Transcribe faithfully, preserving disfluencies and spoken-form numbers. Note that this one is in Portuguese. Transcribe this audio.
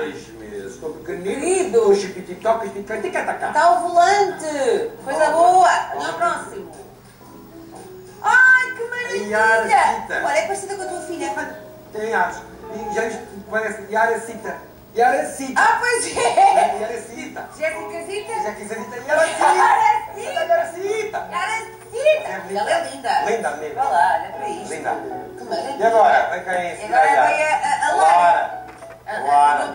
seis meses. Estou pequenino. Querido. Chipititoca, chipititoca. Está ao volante. Coisa boa. Vamos ao próximo. Ai, que maravilha. Yaracita. Olha, é parecida com a tua filha. Tem ares. E já viste, parece Yaracita. Yaracita. Ah, pois é. Yaracita. Jéssica Zita. Já quis dizer Yaracita. Yaracita. Yaracita. Yaracita. Ela é linda. Linda, linda. Olha lá, olha para isto. Linda. Que maravilha. E agora? Vem cá em Agora vai a, a, a Lara. Lara. Lara.